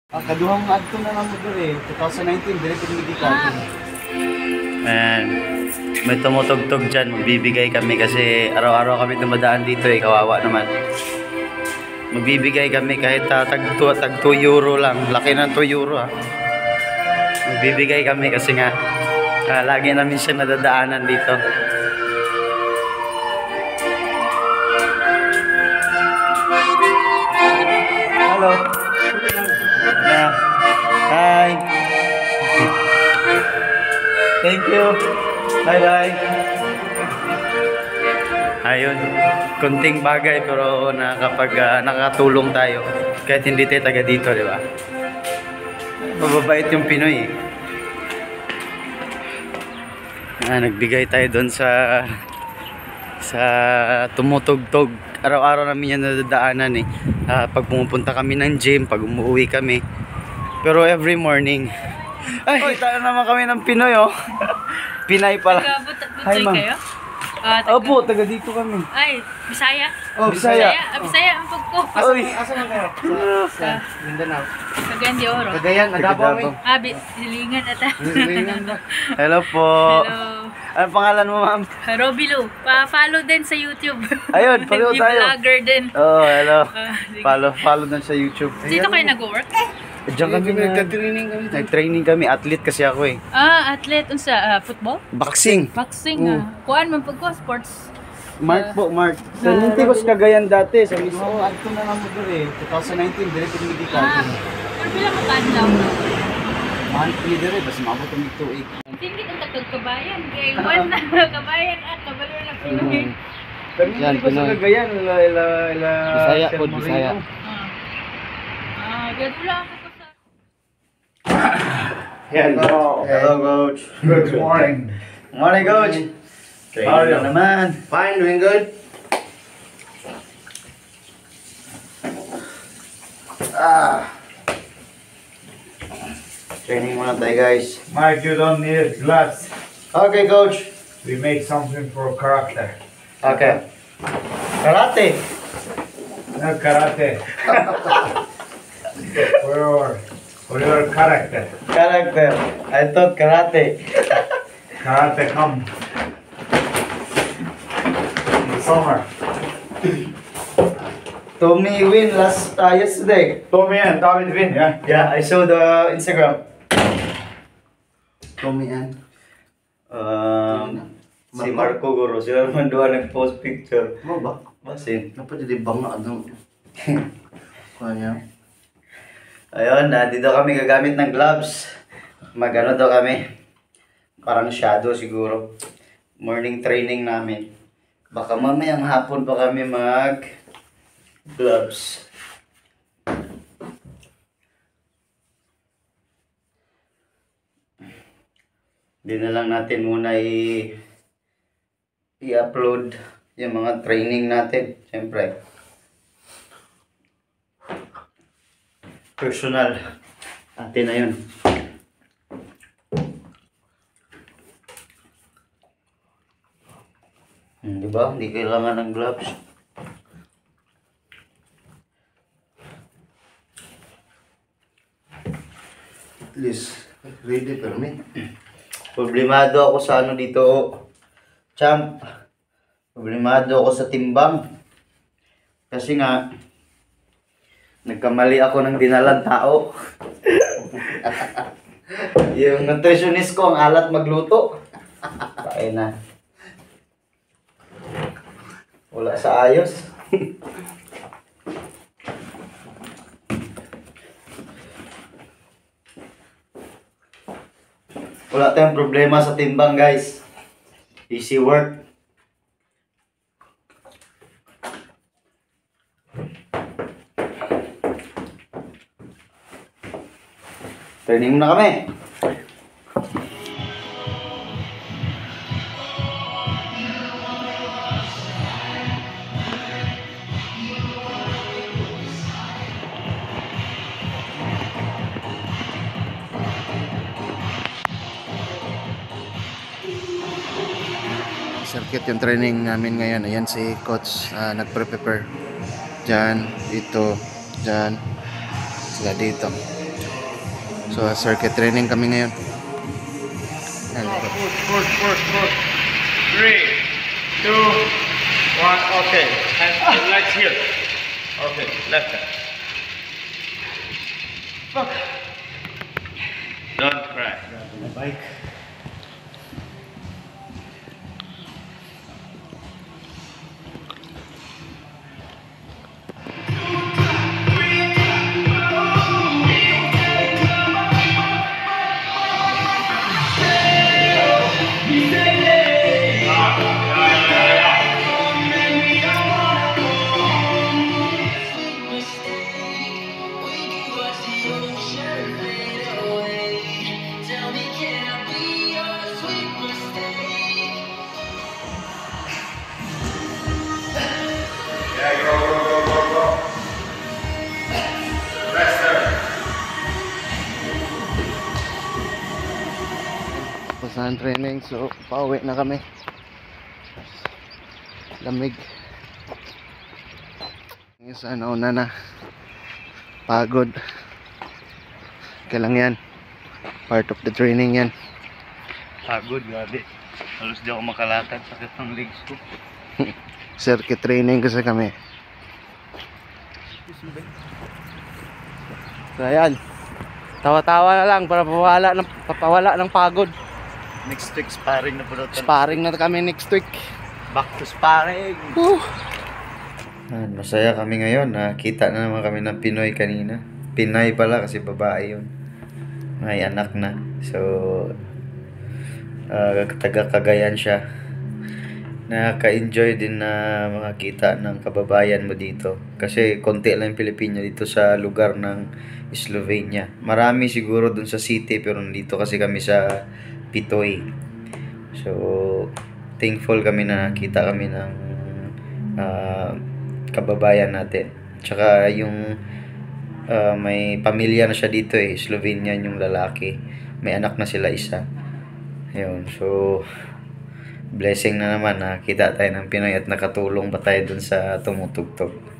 Kaduhang adto na lang mo diri, 2019 dire medical. Ayan. May tumutugtog dyan, magbibigay kami kasi araw-araw kami dumadaan dito eh, kawawa naman. Magbibigay kami kahit tag 2 euro lang, laki ng 2 euro ah. Magbibigay kami kasi nga lagi namin siya nadadaanan dito. Hello. Yeah. Hi. Thank you. Bye-bye. Ayun, kunting bagay pero nakakatulong tayo kahit hindi tayo taga dito, di ba? Mababait yung Pinoy eh. Nagbigay tayo doon sa tumutugtog. Araw-araw namin yan nadadaanan eh. Pag pumupunta kami ng gym, pag umuwi kami. Pero every morning, ay, kita naman kami ng Pinoy oh. Pinay pala. Hi, ma'am. Kayo? Opo, taga dito kami. Ay, Bisaya. Oh, Bisaya. Bisaya ang pagko. Asa man kayo? Sa Mindanao. Cagayan de Oro. Cagayan, Davao mi. Silingan ata. Hello po. Hello. Anong pangalan mo, ma'am? Robilo. Pa-follow din sa YouTube. Ayun, follow tayo. Vlogger din. Oh, hello. Sige. Follow din sa YouTube. Dito kayo nag-work? Diyan kami nag-training kami. Nag-training kami, athlete kasi ako eh. Athlete unsa football? Boxing. Boxing kuan man pagko sports. Mark po, Mark. Sa Nintigos Cagayan dati sa mismo. Adto na lang mo diri, 2019 dire medical. Pero pila ka kanlaw? Monthly dire bas maabot ang tuig. Tingit ang tatog kabayan kay one na kabayan at kabalo na Pinoy. Yan, ko sa Cagayan, ila Bisaya po, Bisaya. Ganun lang ako sa... Hello, coach. Good morning. Morning, coach. How are you? Naman. Fine, doing good. Training muna tayo, guys. Mike, you don't need gloves. Okay, coach. We make something for character. Okay. Karate. No karate. for your character. Character. I thought karate. Karate come in the summer. Tommy win yesterday. Tommy and David win, yeah? Yeah, I saw the Instagram. Tommy and Si Marco Goro, sila naman doon nag-post picture. mo ba? Basin. Dapat jadi banga ano. Kanya. Ayun, dito kami gagamit ng gloves. Magano daw kami. Parang shadow siguro. Morning training namin. Baka mamayang hapon pa kami mag gloves. Hindi na lang natin muna i-upload yung mga training natin. Siyempre. Personal. Atin na yun. Diba? Hindi kailangan ng gloves. At least ready pero me. Problemado ako sa ano dito, champ. Problemado ako sa timbang. Kasi nga, nagkamali ako ng dinalang tao. Yung nutritionist ko, ang alat magluto. Kaya na. Wala sa ayos. Wala tayong problema sa timbang, guys. Easy work. Training muna kami. Circuit yung training namin ngayon. Ayan si coach nagpre-prepare. Diyan, dito, diyan, sila dito. So, circuit training kami ngayon. Yan. Push. 3, 2, 1. Okay. And lights here. Okay, left hand. Fuck. Don't cry. My bike. Tapos na ang training, so pauwi na kami. Lamig. Isa nauna na. Pagod. Kaya lang yan. Part of the training yan. Pagod, grabe. Halos di ako makalakad. Sakit ng legs ko. Circuit training kasi kami. So ayan. Tawa-tawa na lang para papawala ng pagod. Next week, sparring na po daw. Sparring na kami next week. Back to sparring. Masaya kami ngayon. Nakita na naman kami ng Pinoy kanina. Pinay pala kasi babae yun. May anak na. So, taga Cagayan siya. Nakaka-enjoy din na makakita ng kababayan mo dito. Kasi konti lang yung Pilipino dito sa lugar ng Slovenia. Marami siguro dun sa city pero nandito kasi kami sa Pitoy. So, thankful kami na nakita kami ng kababayan natin. Tsaka yung may pamilya na siya dito Slovenian yung lalaki. May anak na sila isa. Ayun, so blessing na naman nakita tayo ng Pinoy at nakatulong pa tayo dun sa tumutugtog.